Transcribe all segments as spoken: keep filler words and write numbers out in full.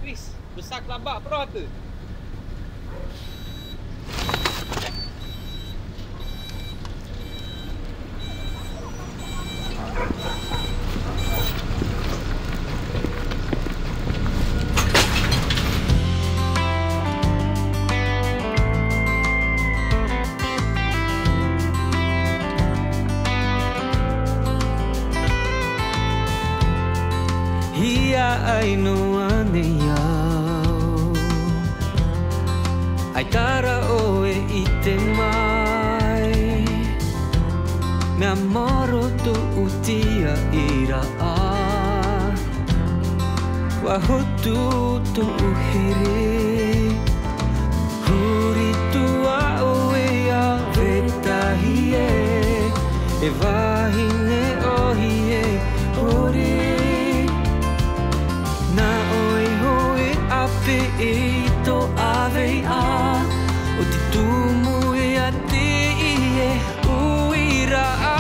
Chris, besar kelabak apa tu? Ai no ane au ai tara oe I te mai me amoro tu utia ira a wa hotu tu uhiri huri tua oe a vetahi e e vahine ohie huri na oi hoi ape e to ave a o te tumu e a te i e uira a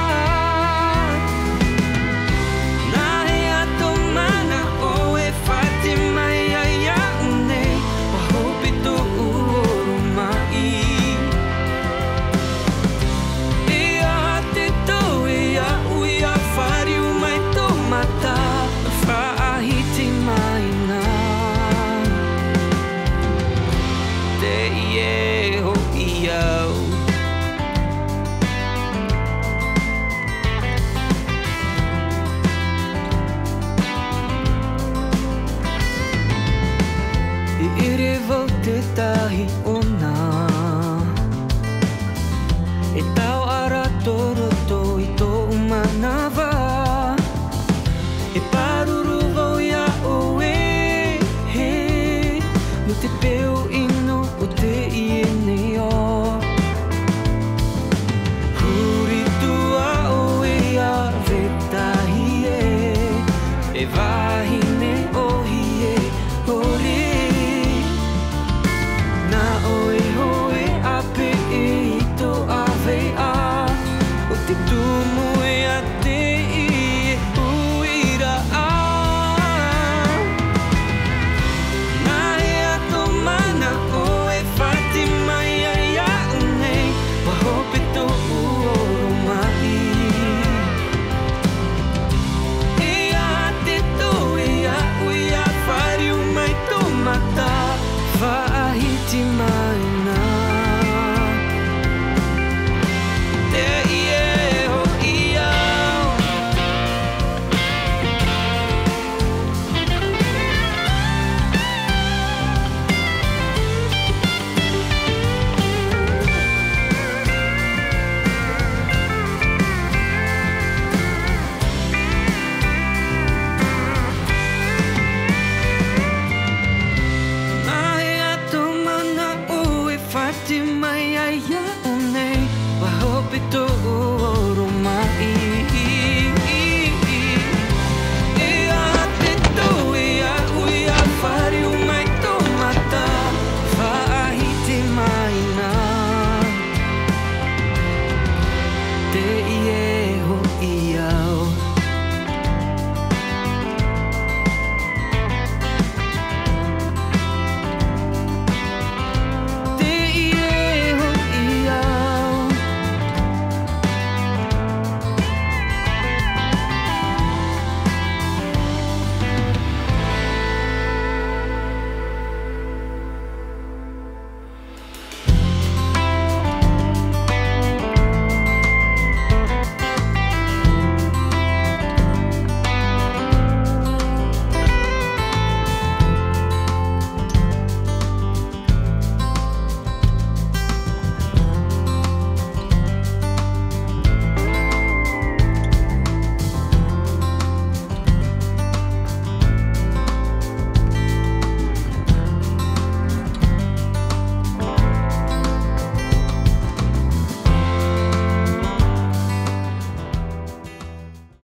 na he ato mana o e whate mai ai a une wa hope to uoru mai e a te to e a ui a whariu mai to mata whaahiti mai nā te ie ho I au I ere vau te tahi o nā e tau ara toro to I tō umana wā